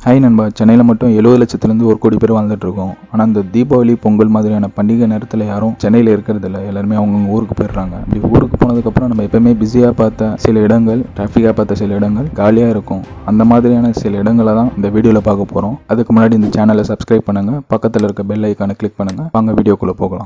Hi நண்பா, சென்னையில் மட்டும் 70 லட்சத்துலேருந்து 1 கோடி பேர் வாழ்ந்துட்டு இருக்கோம். ஆனால் இந்த தீபாவளி பொங்கல் மாதிரியான பண்டிகை நேரத்தில் யாரும் சென்னையில் இருக்கிறது இல்லை. எல்லாருமே அவங்கவுங்க ஊருக்கு போயிடுறாங்க. இப்படி ஊருக்கு போனதுக்கப்புறம் நம்ம எப்பவுமே பிஸியாக பார்த்த சில இடங்கள், டிராஃபிக்காக பார்த்த சில இடங்கள் காலியாக இருக்கும். அந்த மாதிரியான சில இடங்களை தான் இந்த வீடியோவில் பார்க்க போகிறோம். அதுக்கு முன்னாடி இந்த சேனலை சப்ஸ்கிரைப் பண்ணுங்கள், பக்கத்தில் இருக்க பெல் ஐக்கானை கிளிக் பண்ணுங்கள். வாங்க வீடியோக்குள்ளே போகலாம்.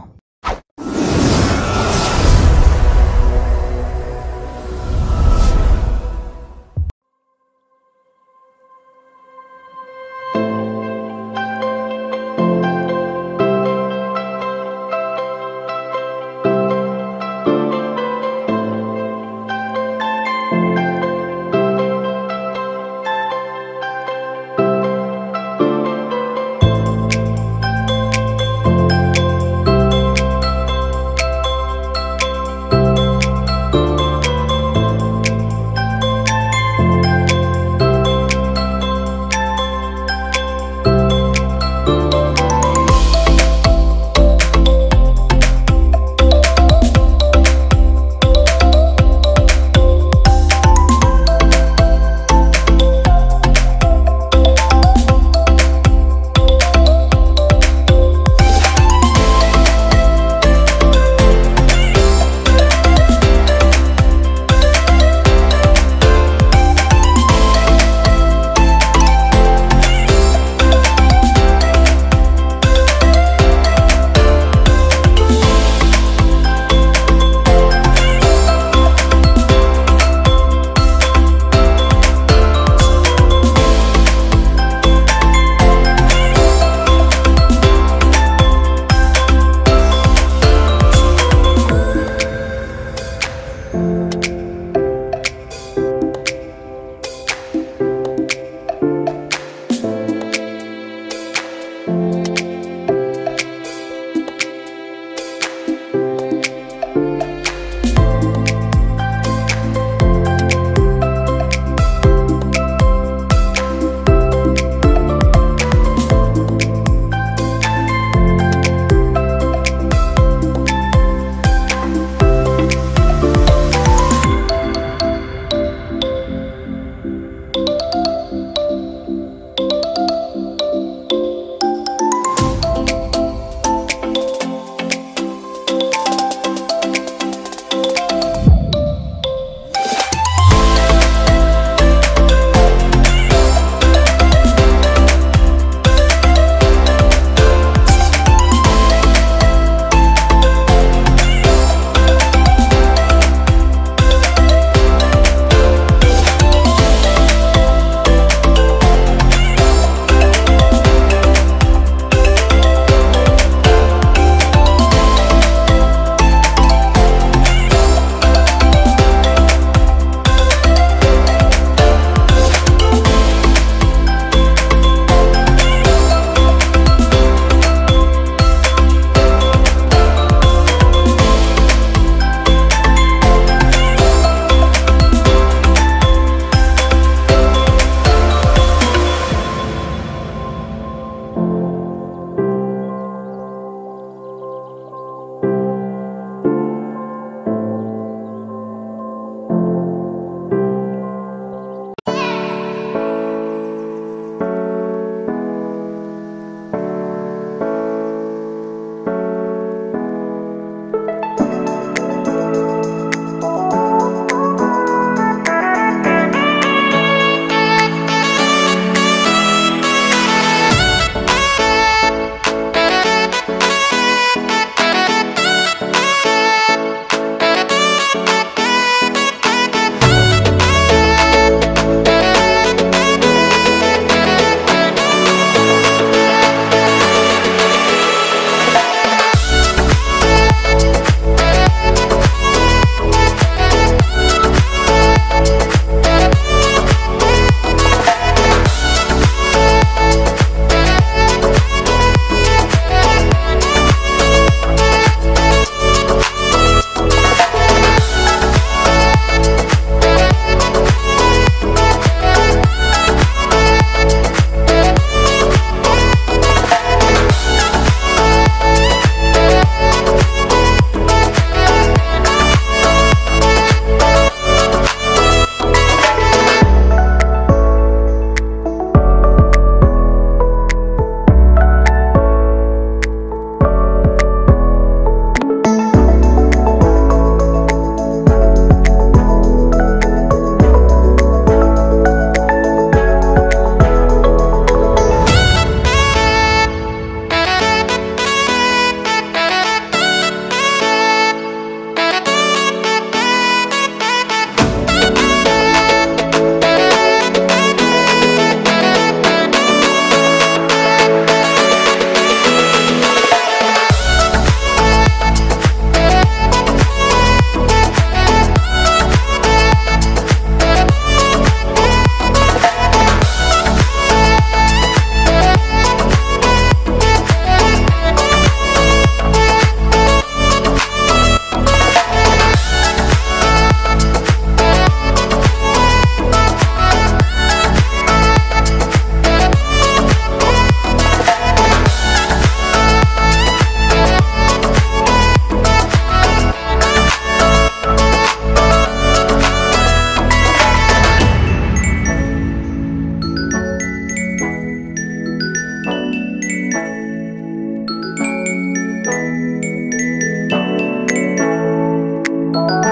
you.